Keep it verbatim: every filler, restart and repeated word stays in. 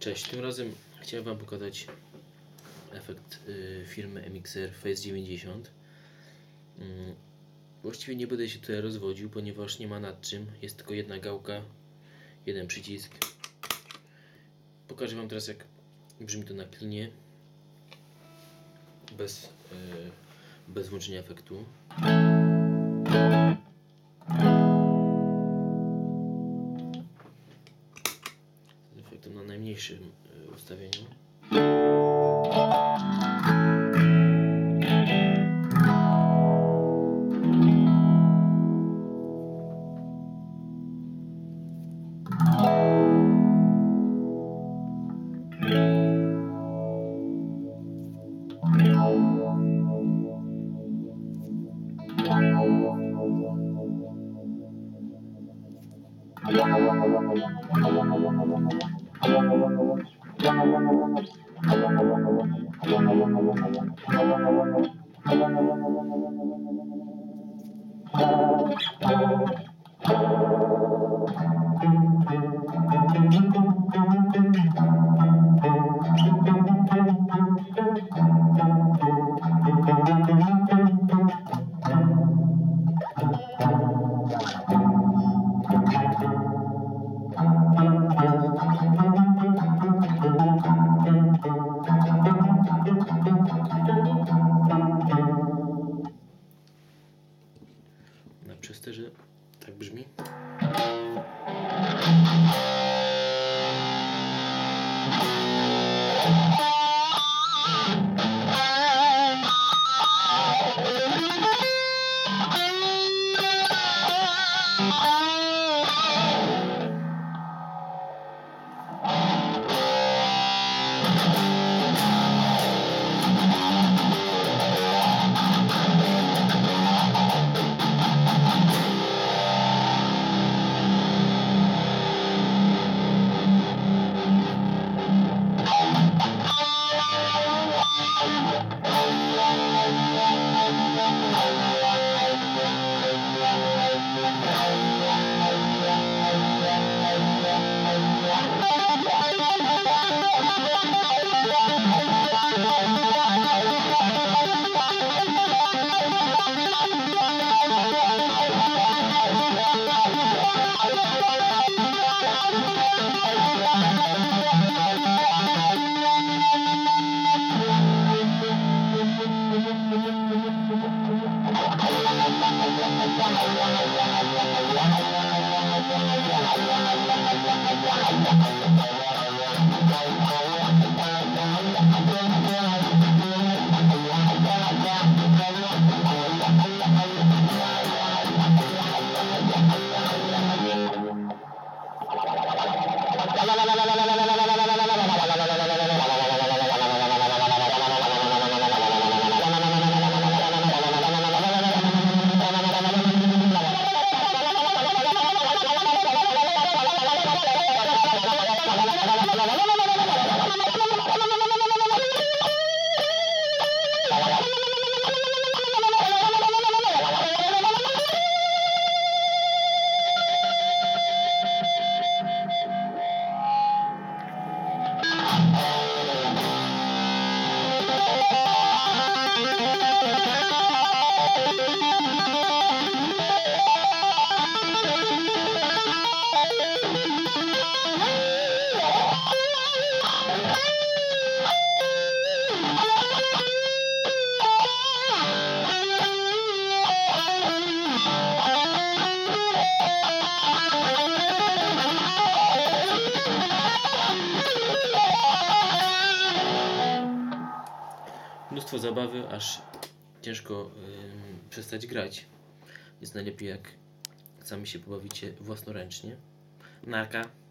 Cześć, tym razem chciałem Wam pokazać efekt y, firmy M X R Face dziewięćdziesiąt. y, Właściwie nie będę się tutaj rozwodził, ponieważ nie ma nad czym. Jest tylko jedna gałka, jeden przycisk. Pokażę Wam teraz, jak brzmi to na klinie bez, y, bez włączenia efektu. Z efektem na najmniejszym y, ustawieniu. No, przez to, że tak brzmi. Mnóstwo zabawy, aż ciężko yy, przestać grać. Jest najlepiej, jak sami się pobawicie własnoręcznie. Narka.